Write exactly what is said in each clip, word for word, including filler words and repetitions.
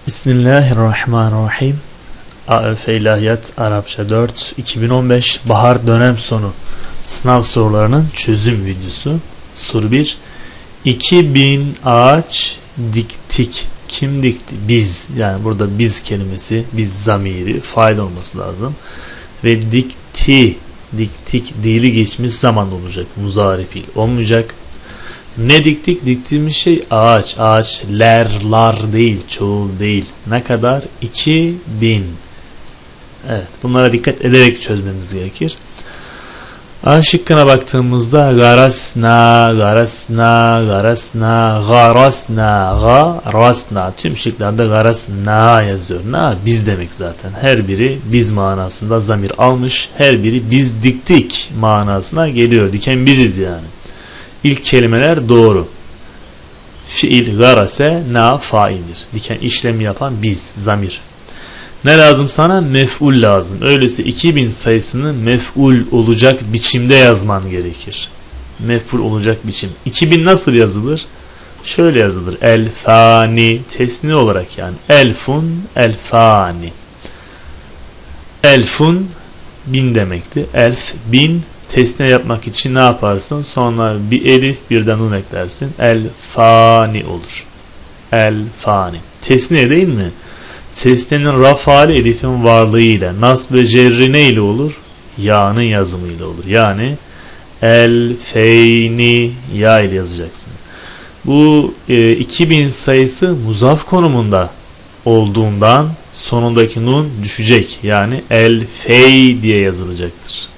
Bismillahirrahmanirrahim. A Ö F İlahiyat Arapça dört iki bin on beş Bahar dönem sonu sınav sorularının çözüm videosu. Soru bir. iki bin ağaç diktik. Kim dikti? Biz. Yani burada biz kelimesi, biz zamiri, fail olması lazım. Ve dikti, diktik, dili geçmiş zaman olacak. Muzari fiil olmayacak. Ne diktik? Diktiğimiz şey ağaç. Ağaçlar, lar değil, çoğul değil. Ne kadar? iki bin. Evet, bunlara dikkat ederek çözmemiz gerekir. A şıkkına baktığımızda garasna, garasna, garasna, garasna, garasna. Tüm şıklarda garasna yazıyor. Na biz demek zaten. Her biri biz manasında zamir almış. Her biri biz diktik manasına geliyor. Diken biziz yani. İlk kelimeler doğru. Fiil garase na faildir. Diken işlemi yapan biz, zamir. Ne lazım sana? Mef'ul lazım. Öyleyse iki bin sayısını mef'ul olacak biçimde yazman gerekir. Mef'ul olacak biçim. iki bin nasıl yazılır? Şöyle yazılır. El-fani. Tesni olarak yani. Elfun, el-fani. Elfun bin demekti. Elf, bin. Tesniye yapmak için ne yaparsın? Sonra bir elif bir de nun eklersin. El-fani olur. El-fani. Tesniye değil mi? Tesniyenin rafali elifin varlığıyla, nasb ve cerri ne ile olur? Ya'nın yazımıyla olur. Yani el-feyni ya ile yazacaksın. Bu e, iki bin sayısı muzaf konumunda olduğundan sonundaki nun düşecek. Yani el-fey diye yazılacaktır.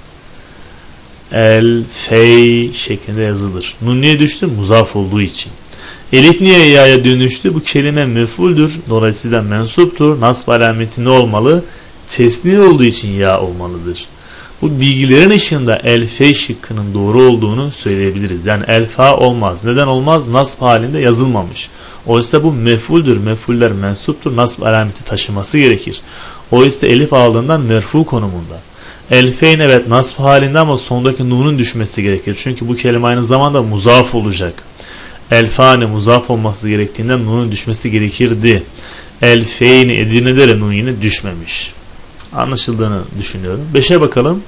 El-fey şeklinde yazılır. Nun niye düştü? Muzaf olduğu için. Elif niye ya'ya dönüştü? Bu kelime mef'uldür. Dolayısıyla mensuptur. Nasb alameti ne olmalı? Tesni olduğu için ya olmalıdır. Bu bilgilerin ışığında el-fey şıkkının doğru olduğunu söyleyebiliriz. Yani el-fa olmaz. Neden olmaz? Nasb halinde yazılmamış. Oysa bu mef'uldür. Mef'uller mensuptur. Nasb alameti taşıması gerekir. Oysa elif aldığından merfu konumunda. El-feyn evet nasb halinde ama sondaki nunun düşmesi gerekir. Çünkü bu kelime aynı zamanda muzaf olacak. El-fani muzaf olması gerektiğinden nunun düşmesi gerekirdi. El-feyni Edirne'de de nun yine düşmemiş. Anlaşıldığını düşünüyorum. beşe bakalım.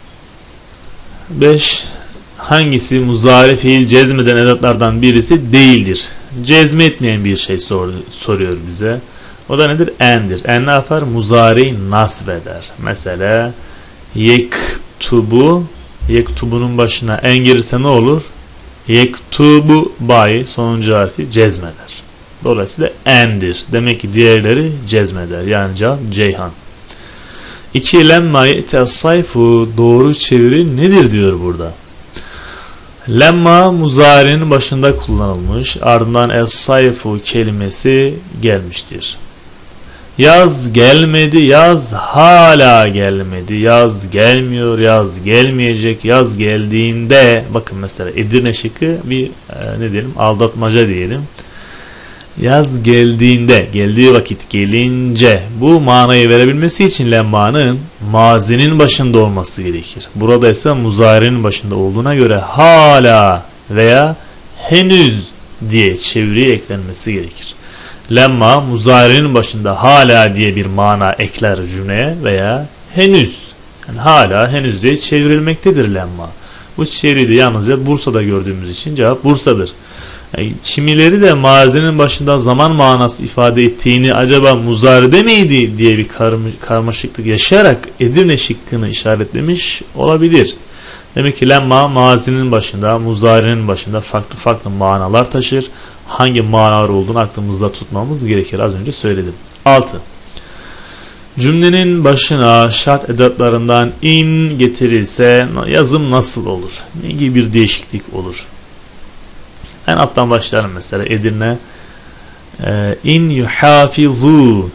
beş. Hangisi muzari fiil cezmeden edatlardan birisi değildir? Cezmetmeyen bir şey sor, soruyor bize. O da nedir? En'dir. En ne yapar? Muzari nasb eder. Mesela yektubu, yektubunun başına en gelirse ne olur? Yektubu bayi sonuncu harfi cezmeder. Dolayısıyla en'dir. Demek ki diğerleri cezmeder. Yani cevap Ceyhan. iki. Lemma ye'te sayfu doğru çeviri nedir diyor burada. Lemma muzari'nin başında kullanılmış. Ardından es-sayfu kelimesi gelmiştir. Yaz gelmedi, yaz hala gelmedi, yaz gelmiyor, yaz gelmeyecek, yaz geldiğinde, bakın mesela Edirne şıkkı bir e, ne diyelim aldatmaca diyelim. Yaz geldiğinde, geldiği vakit, gelince bu manayı verebilmesi için lemmanın mazinin başında olması gerekir. Burada ise muzari'nin başında olduğuna göre hala veya henüz diye çeviriye eklenmesi gerekir. Lemma muzari'nin başında hala diye bir mana ekler cümleye veya henüz. Yani hala henüz diye çevrilmektedir lemma. Bu çeviri de yalnızca Bursa'da gördüğümüz için cevap Bursa'dır. Yani kimileri de mazinin başında zaman manası ifade ettiğini acaba muzari'de miydi diye bir karma, karmaşıklık yaşayarak Edirne şıkkını işaretlemiş olabilir. Demek ki lemma mazinin başında, muzari'nin başında farklı farklı manalar taşır. Hangi manalar olduğunu aklımızda tutmamız gerekir. Az önce söyledim. altı. Cümlenin başına şart edatlarından in getirilse yazım nasıl olur? Ne gibi bir değişiklik olur? En alttan başlayalım mesela Edirne. İn yuhafizu,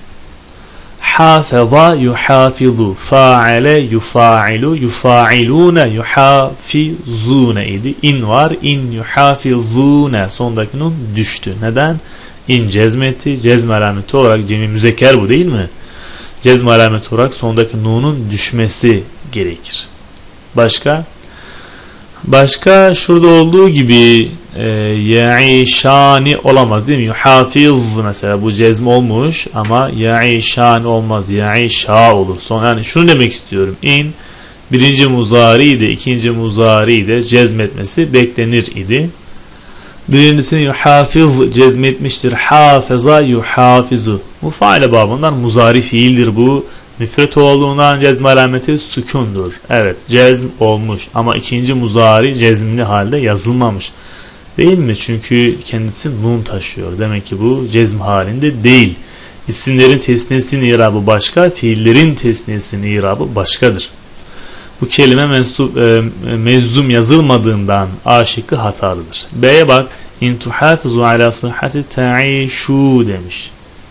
hafeza yuhafizu, faale yufailu, yufailune yuhafizune idi. İn var, in yuhafizune. Sondaki nun düştü. Neden? İn cezmeti, cezme alameti olarak cemi müzekker bu değil mi? Cezme alameti olarak sondaki nunun düşmesi gerekir. Başka? Başka şurada olduğu gibi e, ya'işani olamaz değil mi? Yuhafiz mesela bu cezm olmuş ama ya'işani olmaz. Ya'işa olur. Son, yani şunu demek istiyorum. İn birinci muzari de ikinci muzari de cezmetmesi beklenir idi. Birincisini yuhafiz cezmetmiştir. Hafıza yuhafizu. Mufaile babından muzari fiildir bu. Müfret olduğundan cezm alameti sükundur. Evet, cezm olmuş ama ikinci muzari cezmli halde yazılmamış. Değil mi? Çünkü kendisi nun taşıyor. Demek ki bu cezm halinde değil. İsimlerin tesniyesinin irabı başka, fiillerin tesniyesinin irabı başkadır. Bu kelime mensup, e, mezzum yazılmadığından A şıkkı hatalıdır. B'ye bak. İn tuhafizu ala sıhhati ta'işu demiş.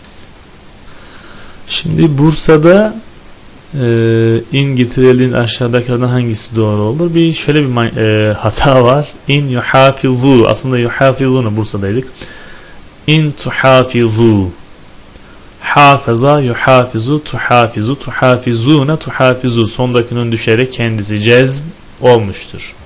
Şimdi Bursa'da e, in getirildiğinde aşağıdakilerden hangisi doğru olur? Bir şöyle bir e, hata var. İn yuhafizu. Aslında yuhafizunu Bursa'daydık. İn tuhafizu. Hafıza yuhafizu tuhafizu tuhafizune tuhafizu. Sondakinin düşerek kendisi cezm olmuştur.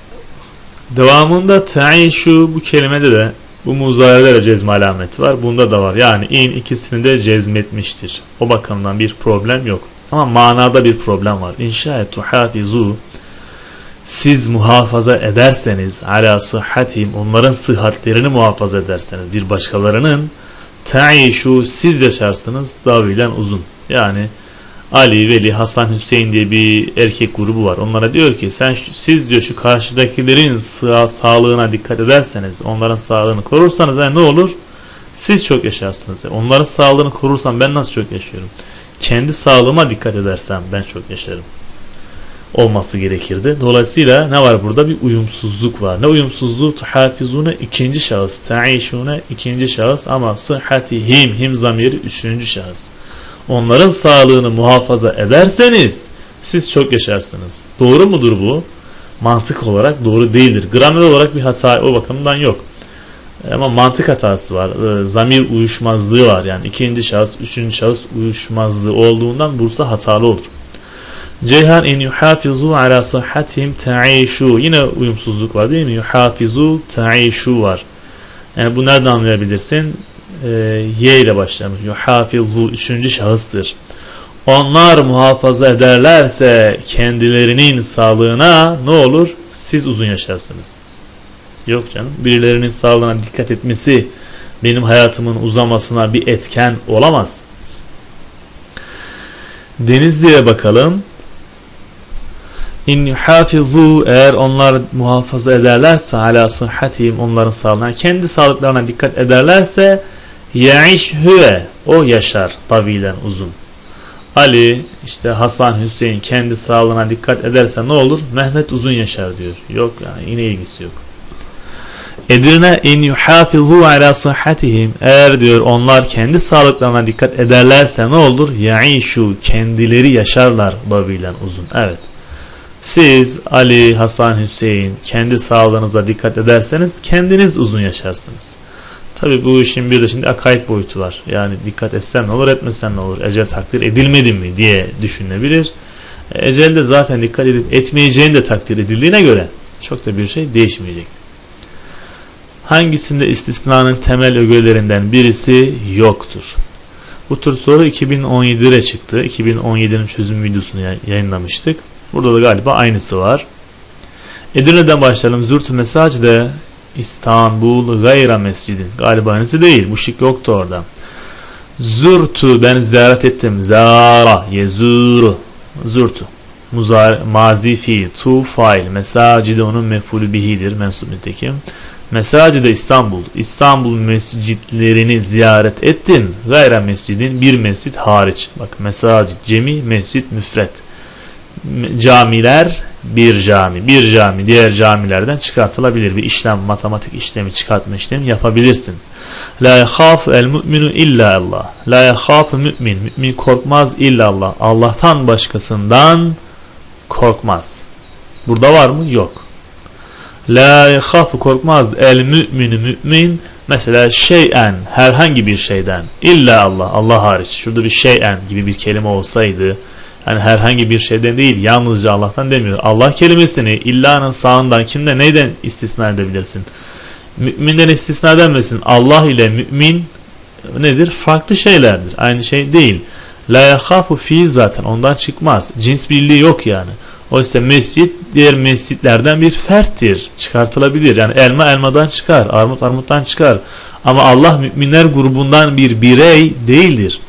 Devamında ta'işu bu kelimede de bu muzarilerle cezm alameti var. Bunda da var. Yani in ikisini de cezmetmiştir. O bakımdan bir problem yok. Ama manada bir problem var. İnşaet tuhafizu siz muhafaza ederseniz ala sıhhatihim onların sıhhatlerini muhafaza ederseniz bir başkalarının ta'işu siz yaşarsınız davilen uzun. Yani Ali, Veli, Hasan, Hüseyin diye bir erkek grubu var. Onlara diyor ki sen siz diyor şu karşıdakilerin sağ, sağlığına dikkat ederseniz, onların sağlığını korursanız yani ne olur? Siz çok yaşarsınız. Yani onların sağlığını korursam ben nasıl çok yaşıyorum? Kendi sağlığıma dikkat edersem ben çok yaşarım. Olması gerekirdi. Dolayısıyla ne var burada? Bir uyumsuzluk var. Ne uyumsuzluğu? Tuhafizune ikinci şahıs. Ta'işune ikinci şahıs ama sıhhatihim him zamiri üçüncü şahıs. Onların sağlığını muhafaza ederseniz siz çok yaşarsınız. Doğru mudur bu? Mantık olarak doğru değildir. Gramer olarak bir hata o bakımdan yok. Ama mantık hatası var. Zamir uyuşmazlığı var. Yani ikinci şahıs, üçüncü şahıs uyuşmazlığı olduğundan Bursa hatalı olur. Ceyhan in yuhafizu ala sıhhatihim ta'işu. Yine uyumsuzluk var değil mi? Yuhafizu ta'işu var. Yani bu nereden anlayabilirsin? Ee, y ile başlamış. Yuhafizu üçüncü şahıstır. Onlar muhafaza ederlerse kendilerinin sağlığına ne olur? Siz uzun yaşarsınız. Yok canım. Birilerinin sağlığına dikkat etmesi benim hayatımın uzamasına bir etken olamaz. Denizli'ye bakalım. İn yuhafizu eğer onlar muhafaza ederlerse ala sıhhatihim onların sağlığına kendi sağlıklarına dikkat ederlerse ya'iş huve o yaşar tavilen uzun. Ali işte Hasan Hüseyin kendi sağlığına dikkat ederse ne olur? Mehmet uzun yaşar diyor. Yok yani yine ilgisi yok. Edirne in yuhafizu ala sıhhatihim eğer diyor onlar kendi sağlıklarına dikkat ederlerse ne olur? Ya'işu kendileri yaşarlar tavilen uzun. Evet. Siz Ali, Hasan, Hüseyin kendi sağlığınıza dikkat ederseniz kendiniz uzun yaşarsınız. Tabi bu işin bir de şimdi akaid boyutu var. Yani dikkat etsen ne olur etmesen ne olur? Ecel takdir edilmedi mi diye düşünebilir. Ecelde zaten dikkat edip etmeyeceğini de takdir edildiğine göre çok da bir şey değişmeyecek. Hangisinde istisnanın temel ögelerinden birisi yoktur? Bu tür soru iki bin on yedide çıktı. iki bin on yedinin çözüm videosunu yayınlamıştık. Burada da galiba aynısı var. Edirne'den başlayalım. Zürtü mesacde İstanbul gayra mescidin. Galiba aynısı değil. Bu şık yoktu orada. Zürtü ben ziyaret ettim. Zara yezuru. Zürtü. Mazi fiil. Tu fail. Mesacide onun mef'ulü bihidir. Mensup nitekim. Mesacide İstanbul. İstanbul mescitlerini ziyaret ettim. Gayra mescidin bir mescit hariç. Bak mesacid cemi, mescit müfret. Camiler bir cami. Bir cami diğer camilerden çıkartılabilir. Bir işlem, matematik işlemi çıkartma işlemi yapabilirsin. La yahâfu el mu'minu illa Allah. La yahâfu mü'min. Mü'min korkmaz illa Allah. Allah'tan başkasından korkmaz. Burada var mı? Yok. La yahâfu korkmaz el mü'minu mü'min. Mesela şeyen herhangi bir şeyden. İlla Allah. Allah hariç. Şurada bir şeyen gibi bir kelime olsaydı yani herhangi bir şeyden değil, yalnızca Allah'tan demiyor. Allah kelimesini illanın sağından kimde neyden istisna edebilirsin? Müminden istisna denmesin. Allah ile mümin nedir? Farklı şeylerdir. Aynı şey değil. La yakhafu fi zaten ondan çıkmaz. Cins birliği yok yani. Oysa mescit diğer mescitlerden bir ferttir. Çıkartılabilir. Yani elma elmadan çıkar. Armut armuttan çıkar. Ama Allah müminler grubundan bir birey değildir.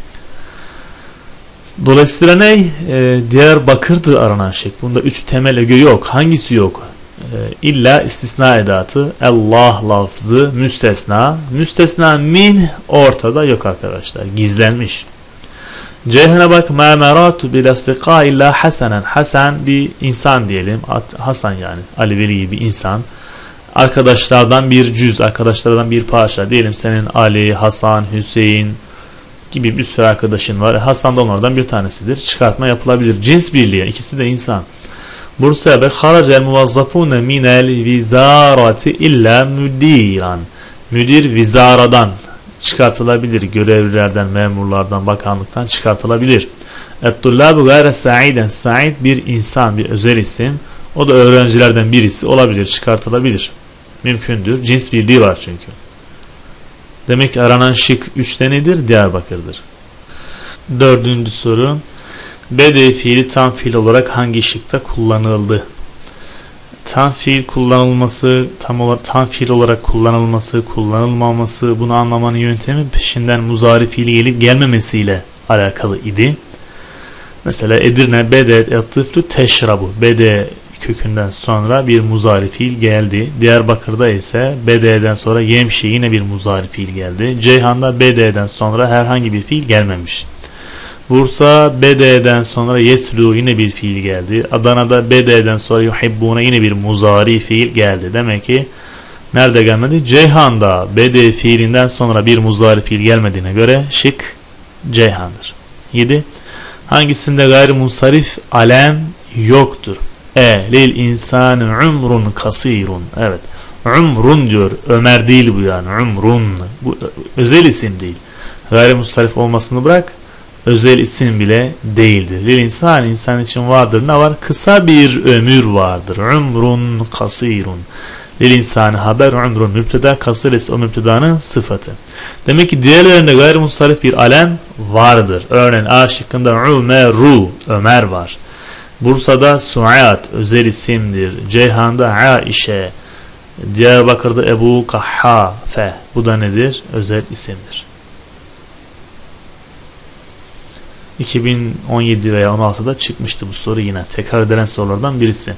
Dolayısıyla ne? Ee, Diyarbakır'dır aranan şey. Bunda üç temel öge yok. Hangisi yok? Ee, illa istisna edatı. Allah lafzı müstesna. Müstesna min ortada yok arkadaşlar. Gizlenmiş. Ceyhan'a bak. مَا مَرَاتُ بِلَاسْتِقَا illa Hasanen. Hasan bir insan diyelim. Hasan yani. Ali Veli bir insan. Arkadaşlardan bir cüz. Arkadaşlardan bir parça. Diyelim senin Ali, Hasan, Hüseyin gibi bir sürü arkadaşın var. Hasan da onlardan bir tanesidir. Çıkartma yapılabilir. Cins birliği. İkisi de insan. Bursa'ya bak. خَرَجَ الْمُوَظَّفُونَ مِنَ الْوِزَارَةِ illa müdiran. Müdir vizaradan çıkartılabilir. Görevlilerden, memurlardan, bakanlıktan çıkartılabilir. اَتْطُلَّابُ غَيْرَ سَعِيدًا Sa'id bir insan, bir özel isim. O da öğrencilerden birisi olabilir, çıkartılabilir. Mümkündür. Cins birliği var çünkü. Demek ki aranan şık üçte nedir? Diyarbakır'dır. Dördüncü soru. Bede fiili tam fiil olarak hangi şıkta kullanıldı? Tam fiil kullanılması, tam, olarak, tam fiil olarak kullanılması, kullanılmaması, bunu anlamanın yöntemi peşinden muzari fiili gelip gelmemesiyle alakalı idi. Mesela Edirne bedet et-tıflu teşrabu. Bede kökünden sonra bir muzari fiil geldi. Diyarbakır'da ise bede'den sonra yemşi yine bir muzari fiil geldi. Ceyhan'da bede'den sonra herhangi bir fiil gelmemiş. Bursa bede'den sonra yeslu yine bir fiil geldi. Adana'da bede'den sonra yuhibbuna yine bir muzari fiil geldi. Demek ki nerede gelmedi? Ceyhan'da bede fiilinden sonra bir muzari fiil gelmediğine göre şık Ceyhan'dır. yedi. Hangisinde gayrimunsarif alem yoktur? E lil insanı umrun kasirun. Evet. Umrun diyor. Ömer değil bu yani. Umrun. Bu özel isim değil. Gayrimunsarif olmasını bırak. Özel isim bile değildir. Lil insan insan için vardır. Ne var? Kısa bir ömür vardır. Umrun kasirun. Lil insanı haber umrun müpteda, kasir ise o müptedanın sıfatı. Demek ki diğerlerinde gayrimunsarif bir alem vardır. Örneğin A şıkkında Umeru, Ömer var. Bursa'da Suat özel isimdir. Ceyhan'da Aişe. Diyarbakır'da Ebu Kahhafe. Bu da nedir? Özel isimdir. iki bin on yedi veya on altıda çıkmıştı bu soru yine. Tekrar edilen sorulardan birisi.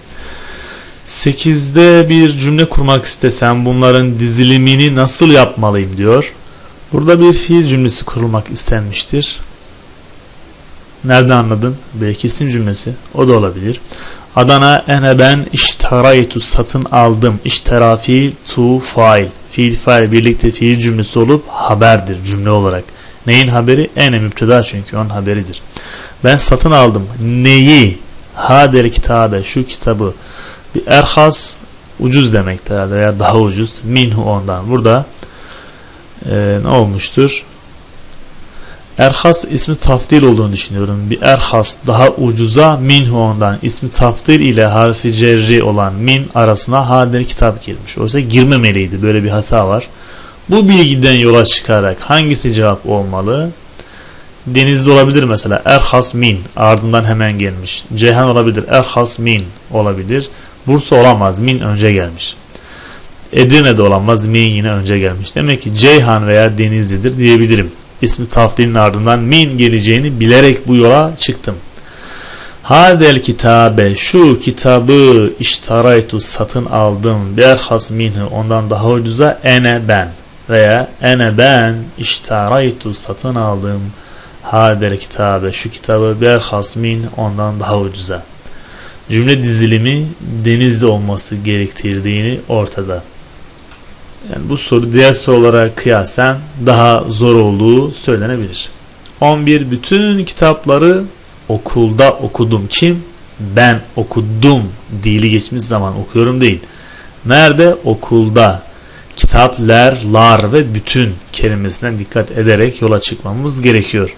sekizde bir cümle kurmak istesem bunların dizilimini nasıl yapmalıyım diyor. Burada bir fiil cümlesi kurulmak istenmiştir. Nereden anladın? Belki isim cümlesi. O da olabilir. Adana ene ben iştaraytu satın aldım. İştera fiil tu fail. Fiil fail birlikte fiil cümlesi olup haberdir cümle olarak. Neyin haberi? Ene müpteda çünkü onun haberidir. Ben satın aldım. Neyi? Haber kitabe şu kitabı. Bir erhas ucuz demektir herhalde veya daha ucuz. Minhu ondan. Burada e, ne olmuştur? Erhas ismi tafdil olduğunu düşünüyorum. Bir erhas daha ucuza minhu ondan. İsmi tafdil ile harfi cerri olan min arasına haber kitap girmiş. Oysa girmemeliydi. Böyle bir hata var. Bu bilgiden yola çıkarak hangisi cevap olmalı? Denizli olabilir mesela. Erhas min. Ardından hemen gelmiş. Ceyhan olabilir. Erhas min olabilir. Bursa olamaz. Min önce gelmiş. Edirne'de olamaz. Min yine önce gelmiş. Demek ki Ceyhan veya Denizli'dir diyebilirim. İsmi tafdilin ardından min geleceğini bilerek bu yola çıktım. Hadel kitabe şu kitabı iştaraytu satın aldım. Berhas minhu ondan daha ucuza ene ben veya ene ben iştaraytu satın aldım. Hadel kitabe şu kitabı berhas min ondan daha ucuza. Cümle dizilimi denizde olması gerektirdiğini ortada. Yani bu soru diğer sorulara kıyasen daha zor olduğu söylenebilir. on bir bütün kitapları okulda okudum. Kim? Ben okudum. Dili geçmiş zaman okuyorum değil. Nerede? Okulda. Kitaplar, lar ve bütün kelimesine dikkat ederek yola çıkmamız gerekiyor.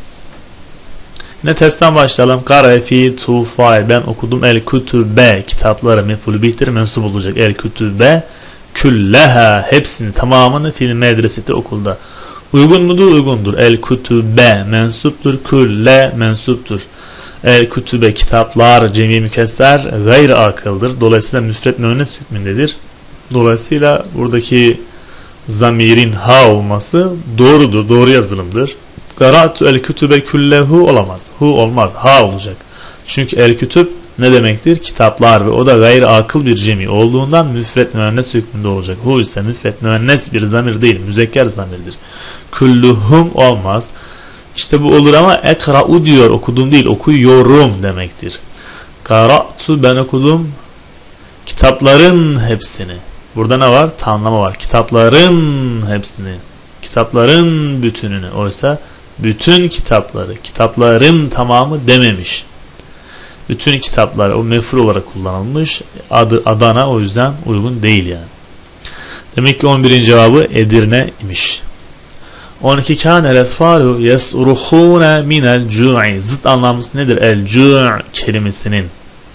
Yine testten başlayalım. Kare fi tu fail. Ben okudum el kütübe. Kitapları mef'ul bihtir mensup olacak. El kütübe külleha hepsini tamamını fil medreseti okulda. Uygun mudur? Uygundur. El kütübe mensuptur. Külle mensuptur. El kütübe kitaplar cemi mükesser gayr akıldır. Dolayısıyla müfret müennes hükmündedir. Dolayısıyla buradaki zamirin ha olması doğrudur. Doğru yazılımdır. Qara'tu el kütübe küllehu olamaz. Hu olmaz. Ha olacak. Çünkü el kütüb ne demektir? Kitaplar ve o da gayri akıl bir cemi olduğundan müfret müennes hükmünde olacak. Hu ise müfret müennes bir zamir değil. Müzekker zamirdir. Külluhum olmaz. İşte bu olur ama ekra'u diyor. Okudum değil. Okuyorum demektir. Qara'tu ben okudum. Kitapların hepsini. Burada ne var? Tamlama var. Kitapların hepsini. Kitapların bütününü. Oysa bütün kitapları. Kitapların tamamı dememiş. Bütün kitaplar o mef'ul olarak kullanılmış. Adı Adana o yüzden uygun değil yani. Demek ki on birinci cevabı Edirne imiş. on iki kânel etfâlu yes'ruhûne minel cû'i. Zıt anlamlısı nedir? El cû' kelimesinin.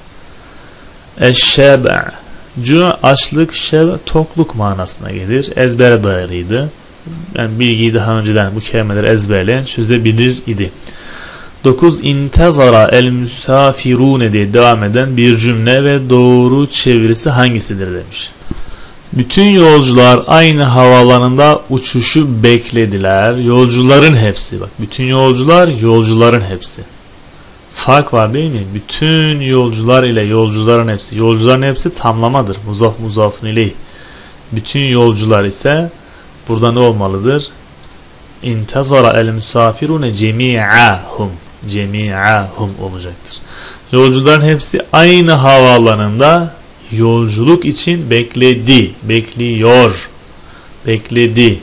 Eşşebe. Cû' açlık, şeb tokluk manasına gelir. Ezbere dayalıydı. Yani bilgiyi daha önceden bu kelimeleri ezberleyen çözebilir idi. dokuz İntezara el müsafirune diye devam eden bir cümle ve doğru çevirisi hangisidir demiş. Bütün yolcular aynı havaalanında uçuşu beklediler. Yolcuların hepsi. Bak, bütün yolcular yolcuların hepsi. Fark var değil mi? Bütün yolcular ile yolcuların hepsi. Yolcuların hepsi tamlamadır. Muzaf muzafun ileyh. Bütün yolcular ise burada ne olmalıdır? İntezara el müsafirune cemi'ahum. Cemi'ahum olacaktır. Yolcuların hepsi aynı havaalanında yolculuk için bekledi. Bekliyor. Bekledi.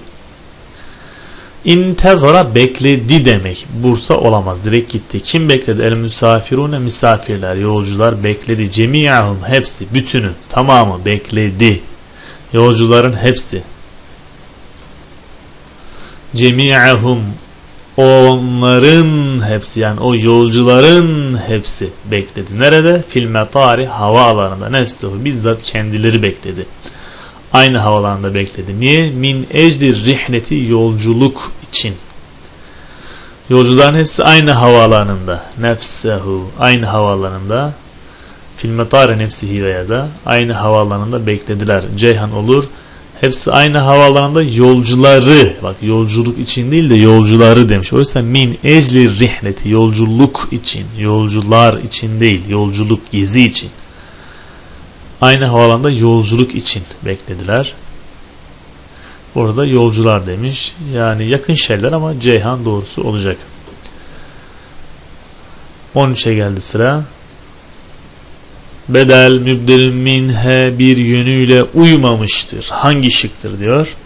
İntezara bekledi demek. Bursa olamaz. Direkt gitti. Kim bekledi? El müsafirune misafirler. Yolcular bekledi. Cemi'ahum hepsi. Bütünü. Tamamı bekledi. Yolcuların hepsi. Cemi'ahum onların hepsi yani o yolcuların hepsi bekledi. Nerede? Fil metari havaalanında. Nefsuhu bizzat kendileri bekledi. Aynı havaalanında bekledi. Niye? Min ecdir rihleti yolculuk için. Yolcuların hepsi aynı havaalanında. Nefsuhu aynı havaalanında. Fil metari nefsihi veya da aynı havaalanında beklediler. Ceyhan olur. Hepsi aynı havaalanında yolcuları, bak yolculuk için değil de yolcuları demiş. Oysa min ecli rihleti yolculuk için, yolcular için değil, yolculuk gezi için. Aynı havaalanında yolculuk için beklediler. Burada yolcular demiş. Yani yakın şeyler ama Ceyhan doğrusu olacak. on üçe geldi sıra. Bedel mübdelin minhe bir yönüyle uymamıştır. Hangi şıktır diyor.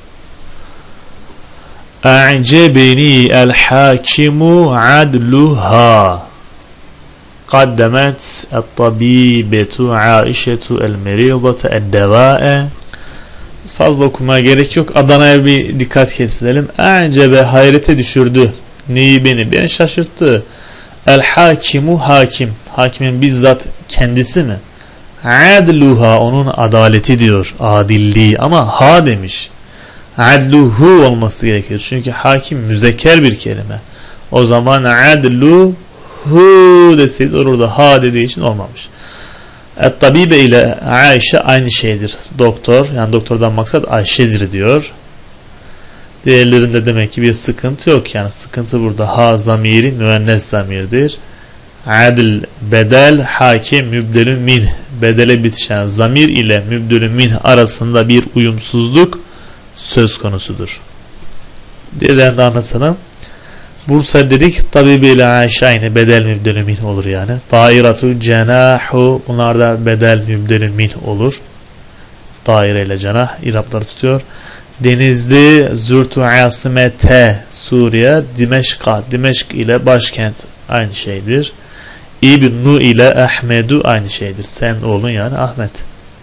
A'cebeni el hakimu adluha. Kaddemet el tabibetu aişetu el meridatu el deva'e. Fazla okumaya gerek yok. Adana'ya bir dikkat kesilelim. A'cebe hayrete düşürdü. Neyi beni? Beni şaşırttı. El hakimu hakim. Hakimin bizzat kendisi mi? Adluha onun adaleti diyor. Adilliği ama ha demiş. Adluhu olması gerekir. Çünkü hakim müzekker bir kelime. O zaman adluhu deseydi orada ha dediği için olmamış. Et-tabibe ile Ayşe aynı şeydir. Doktor yani doktordan maksat Ayşe'dir diyor. Diğerlerinde demek ki bir sıkıntı yok. Yani sıkıntı burada ha zamiri müennes zamirdir. Adil bedel hakim mübdelün min bedele bitişen zamir ile mübdelün min arasında bir uyumsuzluk söz konusudur. Diğerlerini de anlatalım. Bursa dedik tabibi ile Ayşe aynı bedel mübdelün min olur yani. Dairatu cenahu bunlar da bedel mübdelün min olur. Daire ile cenah irapları tutuyor. Denizli zürtu asimete Suriye Dimeşka Dimeşk ile başkent aynı şeydir. İbnu ile Ahmedu aynı şeydir. Sen oğlun yani Ahmet.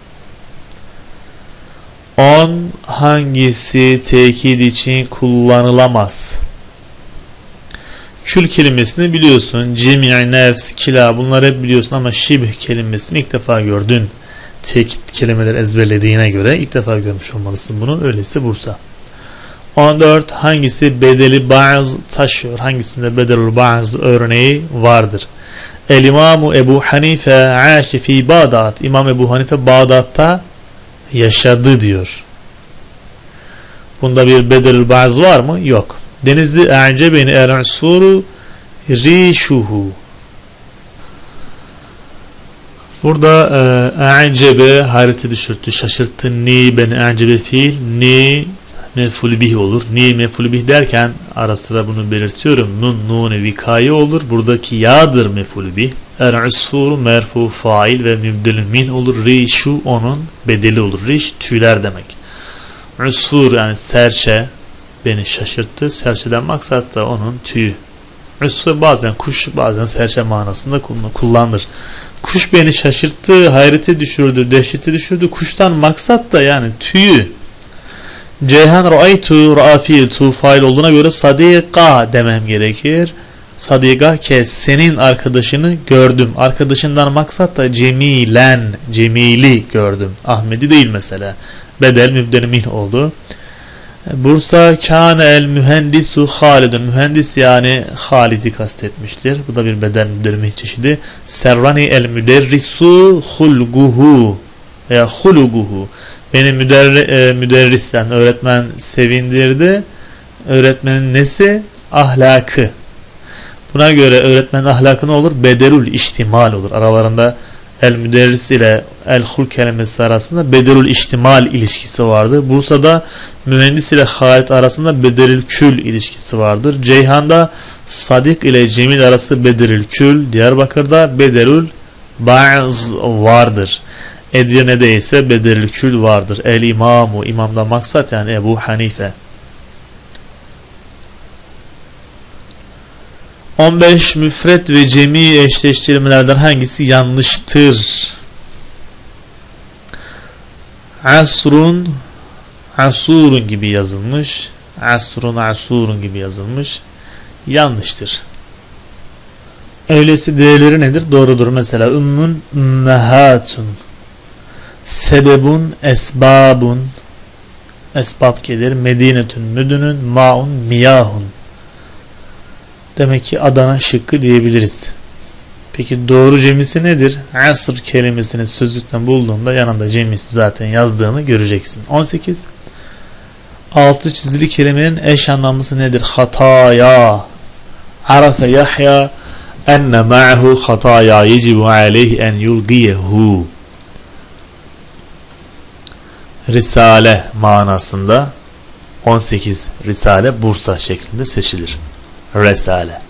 on hangisi tekit için kullanılamaz? Kül kelimesini biliyorsun. Cemi' nefs, kila bunları hep biliyorsun ama şibh kelimesini ilk defa gördün. tekit kelimeler ezberlediğine göre ilk defa görmüş olmalısın bunu. Öyleyse Bursa. on dört. Hangisi bedeli ba'z taşıyor? Hangisinde bedelul ba'z örneği vardır? El İmamu Ebu Hanife aşe fi Bağdat. İmam Ebu Hanife Bağdat'ta yaşadı diyor. Bunda bir bedelül ba'z var mı? Yok. Denizli a'cebeni el-usuru rişuhu. Burada e, a'cebe hayreti düşürttü, şaşırttı. Ni beni a'cebe fiil. Ni mef'ul bih olur. Ni mef'ul bih derken ara sıra bunu belirtiyorum. Nun nun vikaye olur. Buradaki ya'dır mef'ul bih. El-usuru merfu fail ve mübdelü min olur. Rişu onun bedeli olur. Riş tüyler demek. Usfur yani serçe beni şaşırttı. Serçeden maksat da onun tüyü. Usfur bazen kuş bazen serçe manasında kullanılır. Kuş beni şaşırttı, hayrete düşürdü, dehşete düşürdü. Kuştan maksat da yani tüyü. Ceyhan ra'aytu ra'afil tu fail olduğuna göre sadika demem gerekir. Sadika ke senin arkadaşını gördüm. Arkadaşından maksat da cemilen, cemili gördüm. Ahmet'i değil mesela. Bedel mübdeli min oldu. Bursa kâne el mühendisu Halidun. Mühendis yani Halid'i kastetmiştir. Bu da bir bedel mübdeli min çeşidi. Serrani el müderrisu hulguhu veya huluguhu. Beni müderri, e, müderris yani öğretmen sevindirdi. Öğretmenin nesi? Ahlakı. Buna göre öğretmenin ahlakı ne olur? Bedelul ihtimal olur. Aralarında el müderris ile el hul kelimesi arasında bedelul ihtimal ilişkisi vardır. Bursa'da mühendis ile Halid arasında bedelül kül ilişkisi vardır. Ceyhan'da Sadik ile Cemil arası bedelül kül. Diyarbakır'da bedelül ba'z vardır. Edirne'de ise bedelül kül vardır. El imamu, imamdan maksat yani Ebu Hanife. on beş. Müfret ve cemi eşleştirmelerden hangisi yanlıştır? Asrun asurun gibi yazılmış. Asrun asurun gibi yazılmış. Yanlıştır. Öyleyse değerleri nedir? Doğrudur. Mesela ümmün ümmehatun, sebebun esbabun, esbab gelir. Medinetün müdünün, maun miyahun. Demek ki Adana şıkkı diyebiliriz. Peki doğru cemisi nedir? Asr kelimesini sözlükten bulduğunda yanında cemisi zaten yazdığını göreceksin. on sekiz. Altı çizili kelimenin eş anlamlısı nedir? Hataya. Arafe Yahya enne ma'hu hataya yecibu aleyhi en yulgiyehu. Risale manasında on sekiz Risale Bursa şeklinde seçilir. Resale.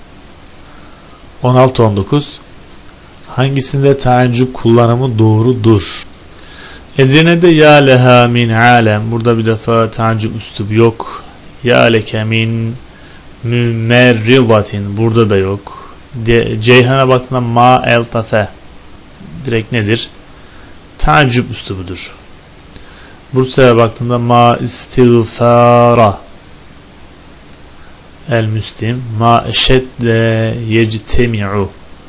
on altı on dokuz. Hangisinde taaccüp kullanımı doğrudur? Edirne'de ya leha min alem. Burada bir defa taaccüp üslubu yok. Ya leke min mümerrivatin. Burada da yok. De, Ceyhan'a baktığında ma eltafe. Direkt nedir? Taaccüp üslubudur. Bursa'ya baktığında ma istiğfara. El müslim ma eşedde yectemi'u.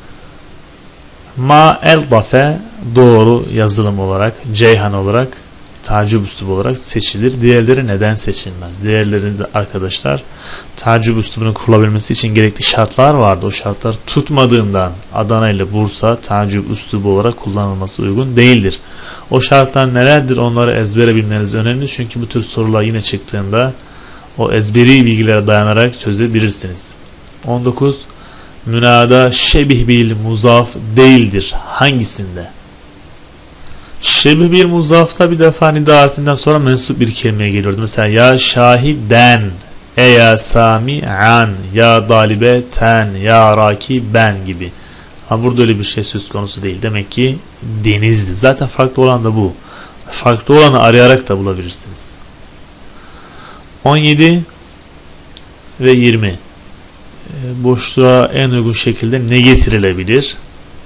Ma eldafe doğru yazılım olarak, Ceyhan olarak, tacib üslubu olarak seçilir. Diğerleri neden seçilmez? Diğerlerinde arkadaşlar tacib üslubunun kurulabilmesi için gerekli şartlar vardı. O şartlar tutmadığından Adana ile Bursa tacib üslubu olarak kullanılması uygun değildir. O şartlar nelerdir? Onları ezbere bilmeniz önemli. Çünkü bu tür sorular yine çıktığında o ezberi bilgilere dayanarak çözebilirsiniz. on dokuz. Münada şebih bil muzaf değildir. Hangisinde? Şebih bil muzafta bir defa nida harfinden sonra mensup bir kelimeye geliyordu. Mesela ya şahiden, e ya sami'an, ya dalibeten, ya rakiben gibi. Ama burada öyle bir şey söz konusu değil. Demek ki denizdi. Zaten farklı olan da bu. Farklı olanı arayarak da bulabilirsiniz. on yedi ve yirmi. Boşluğa en uygun şekilde ne getirilebilir?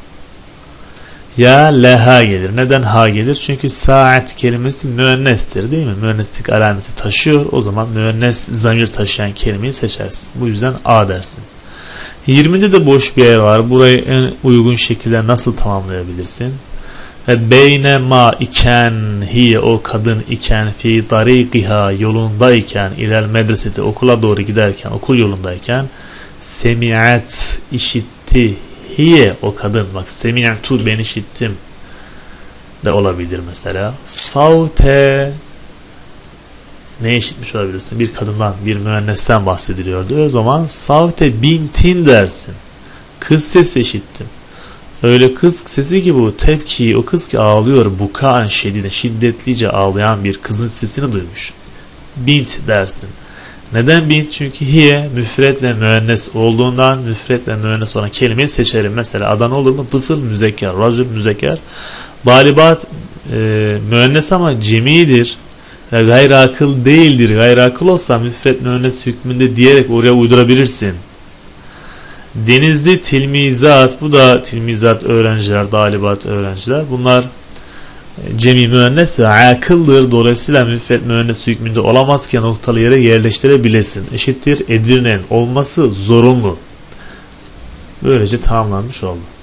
Ya leha gelir. Neden ha gelir? Çünkü saat kelimesi müennestir değil mi? Müenneslik alameti taşıyor. O zaman müennes zamir taşıyan kelimeyi seçersin. Bu yüzden a dersin. yirmide de boş bir yer var. Burayı en uygun şekilde nasıl tamamlayabilirsin? Ve beynema iken hiye o kadın iken fi tarikiha yolundayken ilel medreseti okula doğru giderken okul yolundayken semi'at işitti hiye o kadın bak semi'tu ben işittim de olabilir mesela. Savte ne işitmiş olabilirsin? Bir kadından, bir müennesten bahsediliyordu. O zaman savte bintin dersin. Kız sesi işittim. Öyle kız sesi ki bu tepki, o kız ki ağlıyor. Bukaan şedide, şiddetlice ağlayan bir kızın sesini duymuş. Bint dersin. Neden bint? Çünkü hiye müfret ve müennes olduğundan müfret ve müennes olan kelimeyi seçerim. Mesela adan olur mu? Tıfıl müzekker, racül müzekker. Balibat e, müennes ama cemidir. Ve gayri akıl değildir. Gayri akıl olsa müfret müennes hükmünde diyerek oraya uydurabilirsin. Denizli tilmizat, bu da tilmizat öğrenciler, dalibat öğrenciler. Bunlar cemi müennes ve akıldır. Dolayısıyla müfret müennes hükmünde olamazken noktalı yere yerleştirebilesin. Eşittir Edirne'nin olması zorunlu. Böylece tamamlanmış oldu.